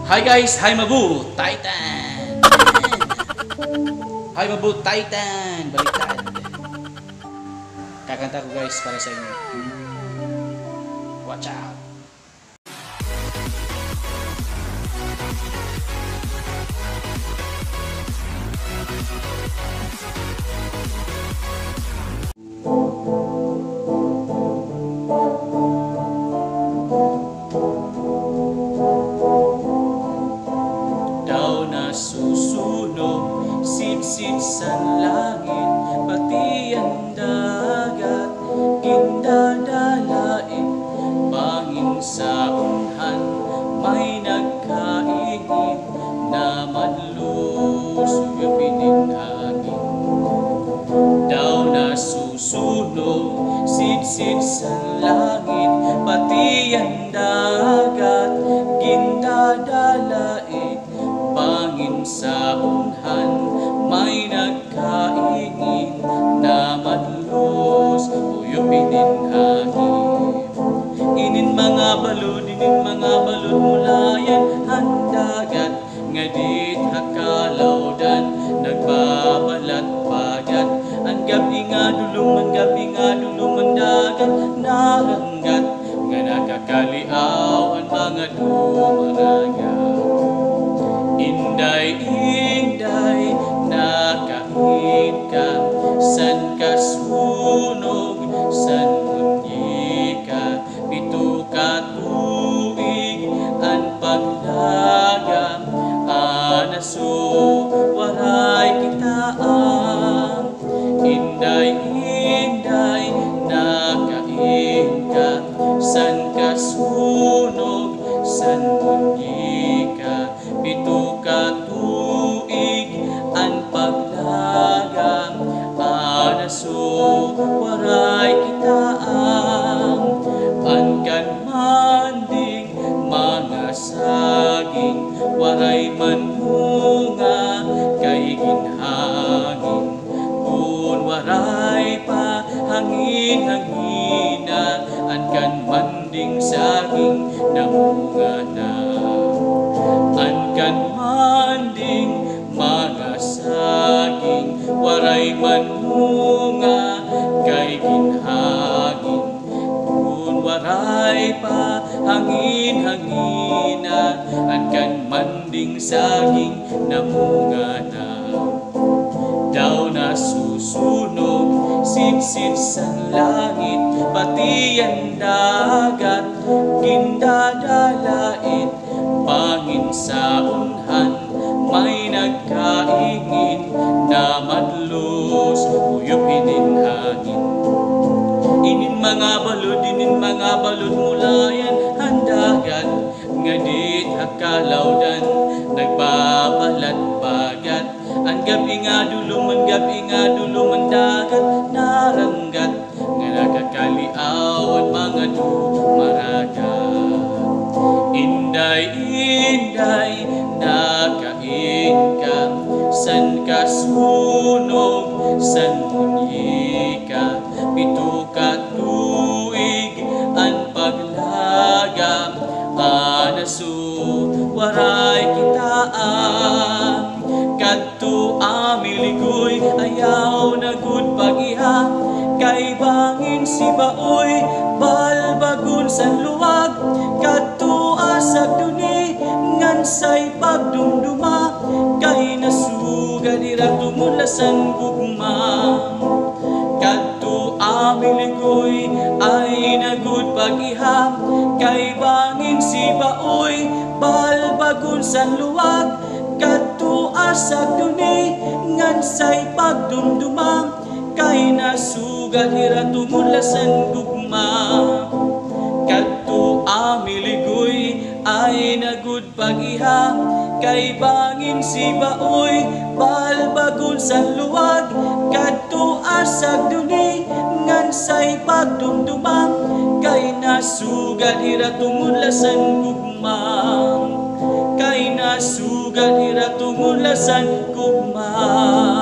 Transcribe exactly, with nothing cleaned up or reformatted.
Hi guys, hi Mabu Titan. Hi Mabu Titan. Baliktad. Kakanta ko guys para sa inyo. Watch out. Daw na susunog, sipsip sa langit, pati ang dagat, gindadalain, bangin sa unhan, may nagkaingin, na manlusuyapin din hangin. Daw na susunog, sipsip sa langit, pati ang dagat, gindadalain, bangin sa unhan, may nagkaingin, na madlos, uyupin din hangin. Inin mga balod, inin mga balod mulayan, ang dagat, nga dit hakalawdan, nagbabalat pagat, ang gabi nga dulong, ang gabi nga dulong, ang dagat, naranggat, nga nakakaliaw, ang mga dumaragat. Inday, inday, nakain ka, san ka sunog, san munyi ka, pito ka tuig, ang paglaga, anaso, waray kita ang. Inday, inday, nakain ka, san ka sunog, san munyi ka, pito ka tuig, ang paglaga, anaso, waray kita ang. Angkan manding, mga saging, waray man bunga, kay ginhangin. Kung waray pa, hangin-hangina, angkan manding saging, namunga na. Angkan manding, mga saging, waray man bunga, kay ginhangin. Kung waray pa, hangin-hangina, angkan manding saging, namunga na. Daw na susunog, sipsip sa langit, pati ang dagat, gindadalain, bangin sa unhan, may nagkaingin, na madlos, uyupin din hangin. Inin mga balod, inin mga balod mulayan, ang dagat, nga dit hakalawdan, nagbabalat bagat, ang gabi nga dulong, ang gabi nga dulong, ang dagat, naranggat, nga nakakaliaw, ang mga dumaragat. Inday, inday, nakain ka, san ka sunog, san munyi ka, pito ka tuig, ang paglaga, anaso, waray kita ang. Kadto amiligoy, ayaw na gud pagiha, kay bangin si baoy, balbagun sa luwag, kadto asag duni, ngansay pagdumduma, kay nasuga dira tumulasan gugma. Kadto amiligoy, ay nagud pagiha, kay bangin si baoy, balbagun sa luwag, kadto asag duni, ngansay pagdumduma, kay nasuga dira tumulasan gugma. Kadto amiligoy, ay nagud pagiha, kay bangin si baoy, balbagun sa luwag, kadto asag duni, ngansay pagdumduma, kay nasuga dira tumulasan gugma. Kay nasuga dira tumulasan gugma.